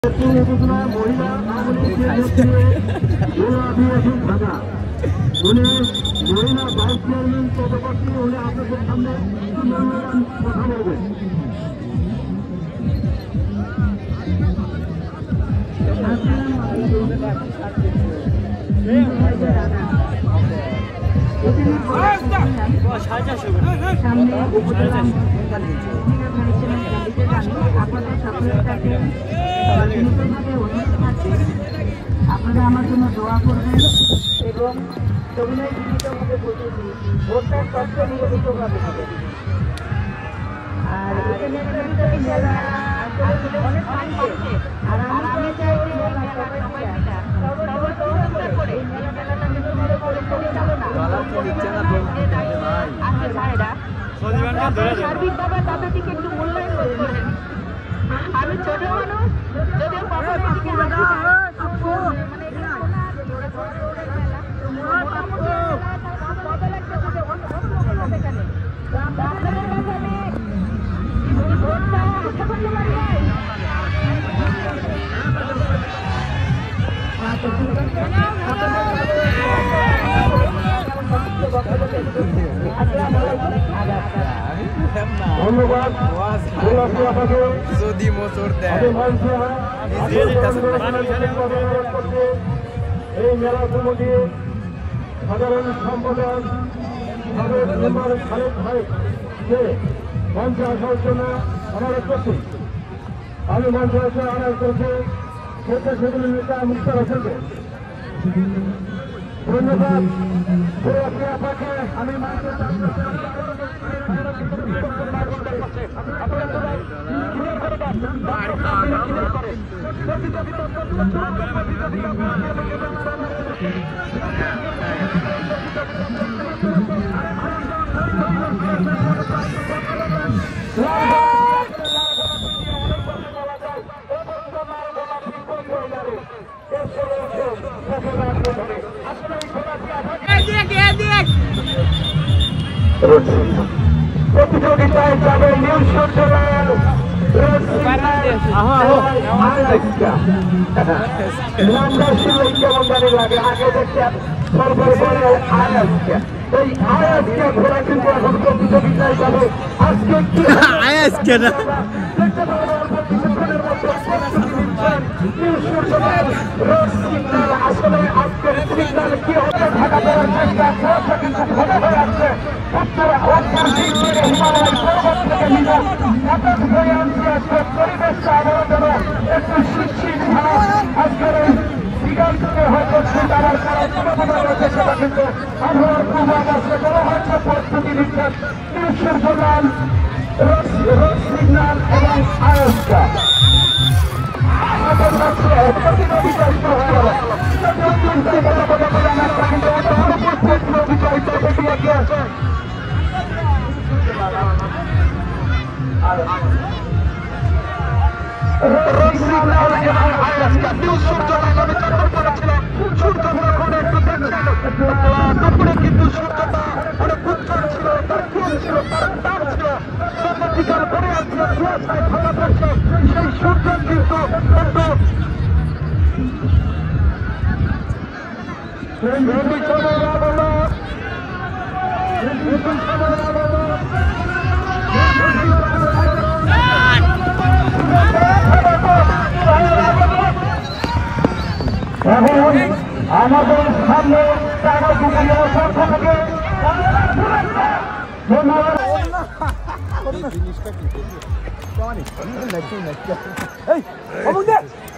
মহিলা মহিলা vice chairman পদপ্রার্থী উনি আপনাদের সামনে কথা বলবেন। আপনারা আমার জন্য দোয়া করবেন এবং সবিনয় জীবিতভাবে বলতেছি ভোটটা স্বচ্ছ নিরপেক্ষভাবে হবে। আর এখানে অনেক মানুষের আর আমি চাই যে সার্বিকভাবে তাদেরকে একটু মূল্যায়ন করেন। আমি ছোট মানুষ যদিও ধন্যবাদ যদি মোচর দেয় এই মেলা কমিটির সাধারণ সম্পাদক খালেদ ভাইকে মঞ্চে আসার জন্য অনুরোধ করছি। আমি মঞ্চে আসে অনুরোধ করছি স্বেচ্ছাসেবী নেতা মুক্তার হোসেনকে। ধন্যবাদ। আমি প্রতিযোগিতায় যাবে নিউজ সূর্যলাল কেমন জানি লাগে আগে দেখছেন সর্বপরে আয়াজকে এই আয়াজকে ঘোরা কিন্তু এখন প্রতিযোগিতায় যাবে। আজকে কি আয়াজকে না আসলে আজকের সিগন্যাল কি হবে ঢাকা দেওয়ার চেষ্টা কিন্তু ঘটে হয়ে আসছে। হিমালয় পর্বত থেকে নিয়ে হয়ে আনছে আজকে পরিবেশটা আমার জন্য একটু শিক্ষিত আজকের এই দিগন্তকে হয়তো তারা সারা সম্ভাবনা রয়েছে সেটা কিন্তু আবহাওয়ার পূর্বাভাসে বলা হয়েছে প্রস্তুতি নিচ্ছেন সূর্যলাল সিগন্যাল এবং আয়স্কা দুপুরে কিন্তু সূর্যটা অনেক উজ্জ্বল ছিল, তার ফুল ছিল, তার তার ছিল, সর্বদিকার ভরে আছে কুয়াশায় ঢাকা পড়ছে। সেই সূর্য কিন্তু আমাদের সামনে জিনিসটা কি